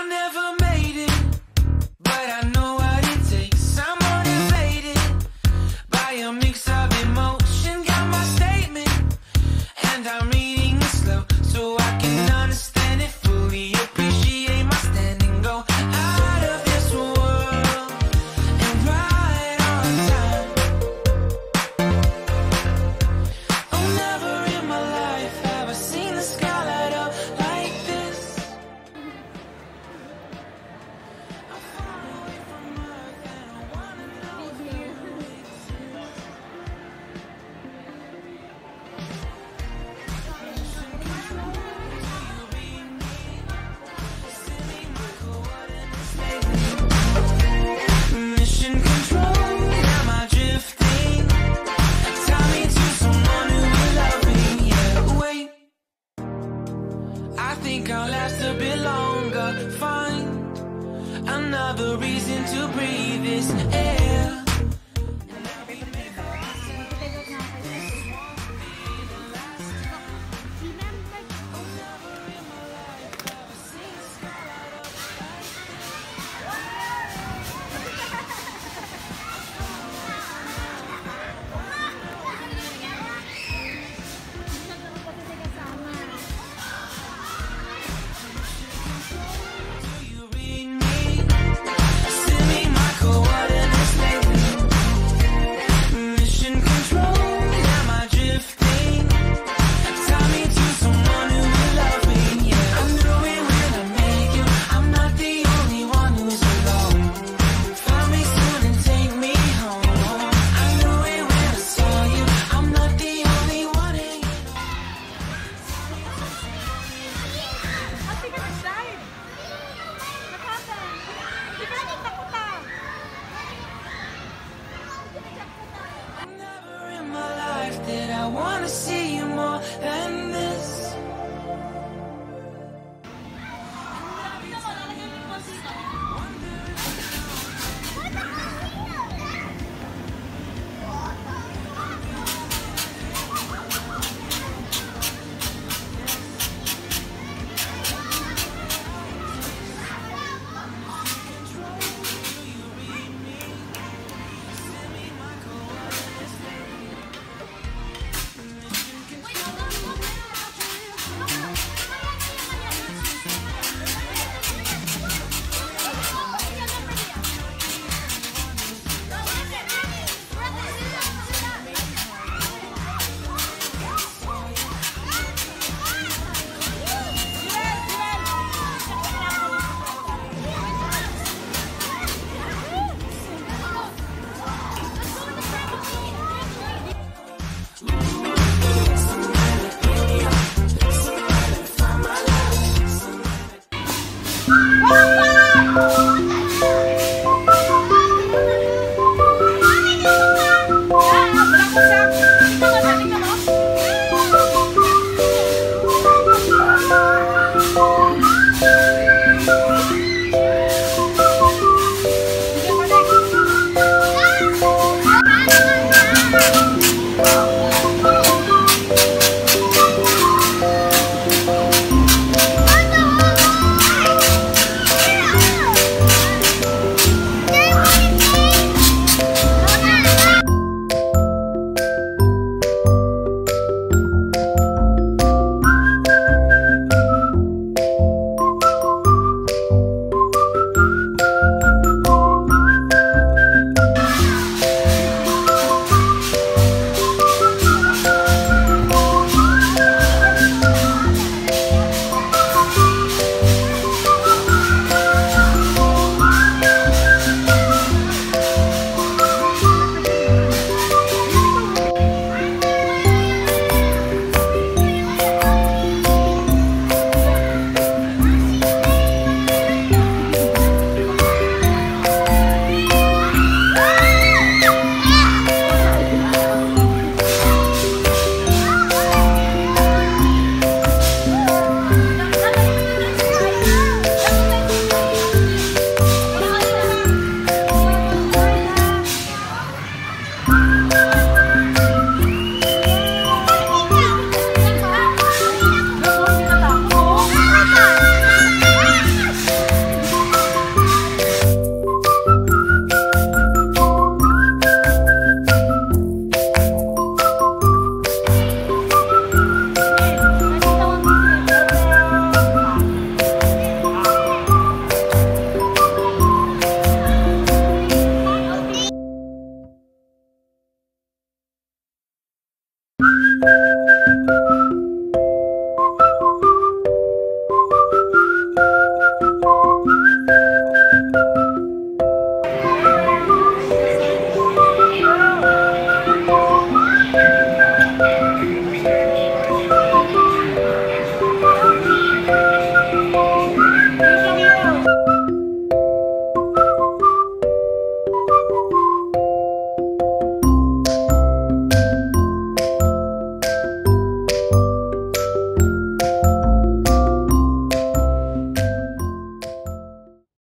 never made it, but I know what it takes. I'm motivated by a mix of emotion. Got my statement, and I'm reading it slow so I can understand it fully. Appreciate my standing, go out of this world and right on time. Oh, never in my life have I seen the sky light up like this. I'm far away from Earth and I wanna know if you exist. Mission control, do you read me? Send me my coordinates lately. Mission control, am I drifting? Tie me to someone who will love me. Yeah, wait, I think I'll last a bit longer. Find another reason to breathe this air. Do you read me? Send me my coordinates lately. Mission control, am I drifting? Tie me to someone who will love me. Yeah, I know it when I make you. I'm not the only one who's alone. Find me soon and take me home. I know it when I saw you. I'm not the only one hanging on. Ate ka nag-slide. What happened? Hindi ka nagtakutan. Never in my life did I wanna see you more than this. Wow!